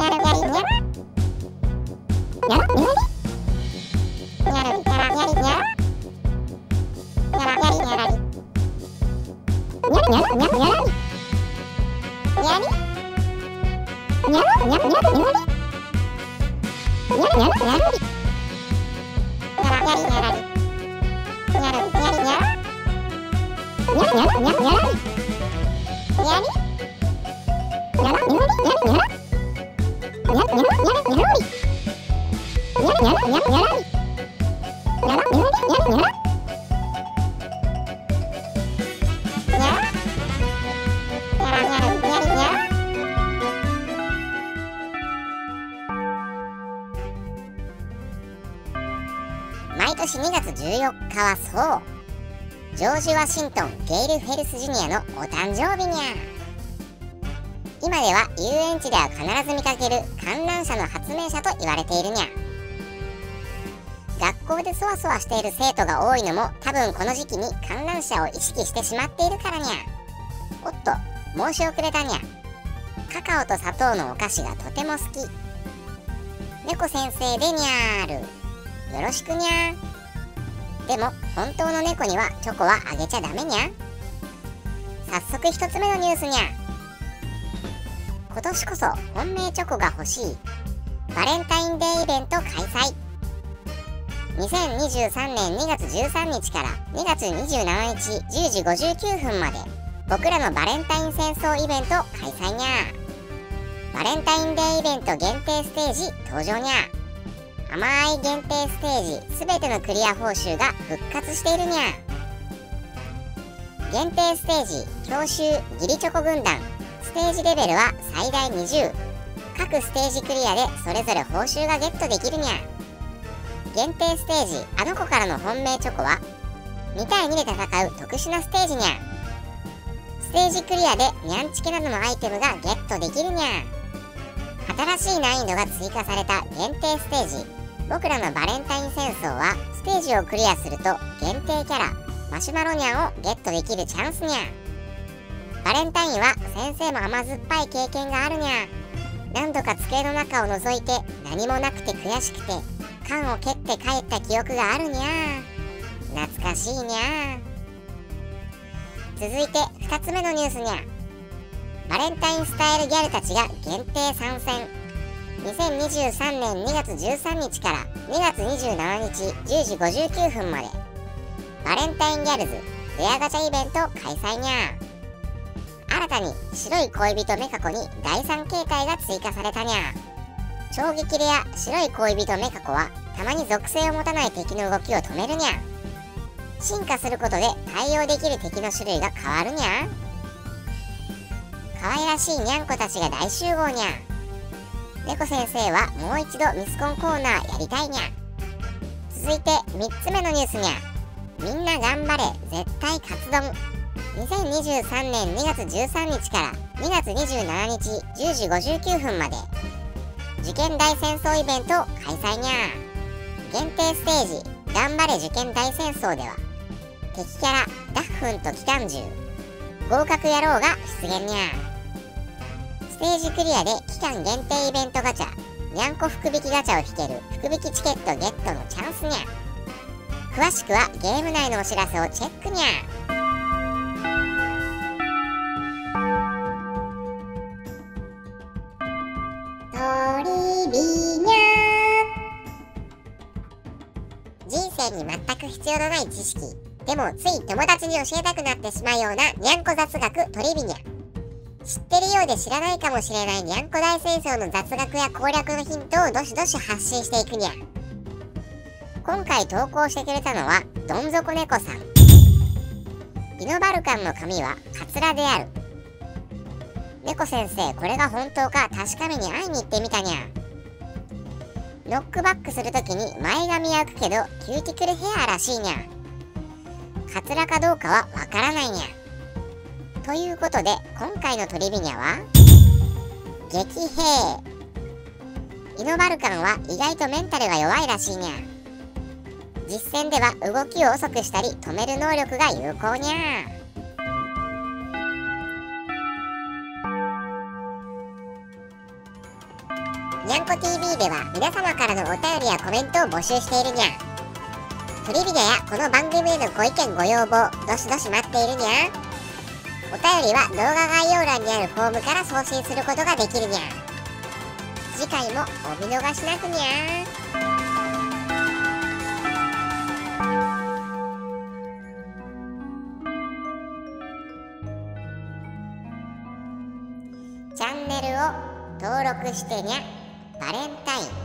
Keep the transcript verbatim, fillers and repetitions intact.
毎年にがつじゅうよっかはそう、ジョージ・ワシントン・ゲイル・フェルス・ジュニアのお誕生日にゃ。今では遊園地では必ず見かける観覧車の発明者と言われているにゃ。学校でそわそわしている生徒が多いのも多分この時期に観覧車を意識してしまっているからにゃ。おっと、申し遅れたにゃ。カカオと砂糖のお菓子がとても好き。猫先生でにゃーる。よろしくにゃ。でも本当の猫にはチョコはあげちゃダメにゃ。早速ひとつめのニュースにゃ。今年こそ本命チョコが欲しいバレンタインデーイベント開催。にせんにじゅうさんねんにがつじゅうさんにちからにがつにじゅうしちにちじゅうじごじゅうきゅうふんまで僕らのバレンタイン戦争イベント開催にゃ。バレンタインデーイベント限定ステージ登場にゃ。甘い限定ステージすべてのクリア報酬が復活しているにゃ。限定ステージ教習義理チョコ軍団ステージレベルは最大にじゅう。各ステージクリアでそれぞれ報酬がゲットできるにゃ。限定ステージあの子からの本命チョコはにたいにで戦う特殊なステージにゃ。ステージクリアでニャンチケなどのアイテムがゲットできるにゃ。新しい難易度が追加された限定ステージ僕らのバレンタイン戦争はステージをクリアすると限定キャラマシュマロニャンをゲットできるチャンスにゃ。バレンタインは先生も甘酸っぱい経験があるにゃ。何度か机の中を覗いて何もなくて悔しくて缶を蹴って帰った記憶があるにゃ。懐かしいにゃ。続いてふたつめのニュースにゃ。バレンタインスタイルギャルたちが限定参戦。にせんにじゅうさんねんにがつじゅうさんにちからにがつにじゅうしちにちじゅうじごじゅうきゅうふんまでバレンタインギャルズレアガチャイベント開催にゃ。新たに白い恋人メカコにだいさん形態が追加されたにゃ。超激レア白い恋人メカコはたまに属性を持たない敵の動きを止めるにゃ。進化することで対応できる敵の種類が変わるにゃ。可愛らしいにゃんこたちが大集合にゃ。猫先生はもう一度ミスコンコーナーやりたいにゃ。続いてみっつめのニュースにゃ。みんな頑張れ絶対カツ丼。にせんにじゅうさんねんにがつじゅうさんにちからにがつにじゅうしちにちじゅうじごじゅうきゅうふんまで受験大戦争イベント開催にゃ。限定ステージ頑張れ受験大戦争では敵キャラダッフンと機関銃合格野郎が出現にゃ。ステージクリアで期間限定イベントガチャにゃんこ福引きガチャを引ける福引きチケットゲットのチャンスにゃ。詳しくはゲーム内のお知らせをチェックにゃ。トリビニャ。人生に全く必要のない知識でもつい友達に教えたくなってしまうようなにゃんこ雑学トリビニャ。知ってるようで知らないかもしれないにゃんこ大戦争の雑学や攻略のヒントをどしどし発信していくにゃ。今回投稿してくれたのはどん底猫さん。イノバルカンの髪はカツラである。猫先生これが本当か確かめに会いに行ってみたにゃ。ノックバックするときに前髪は浮くけどキューティクルヘアらしいにゃ。カツラかどうかはわからないにゃ。ということで今回のトリビニャは激兵。イノバルカンは意外とメンタルが弱いらしいにゃ。実戦では動きを遅くしたり止める能力が有効にゃ。 にゃんこ ティーブイ では皆様からのお便りやコメントを募集しているにゃ。トリビアやこの番組へのご意見ご要望どしどし待っているにゃ。お便りは動画概要欄にあるフォームから送信することができるにゃ。次回もお見逃しなくにゃ。チャンネルを登録してにゃ。バレンタイン